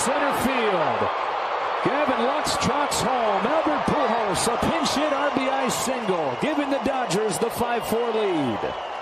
center field. Gavin Lux trots home. Albert Pujols, a pinch hit RBI single, giving the Dodgers the 5-4 lead.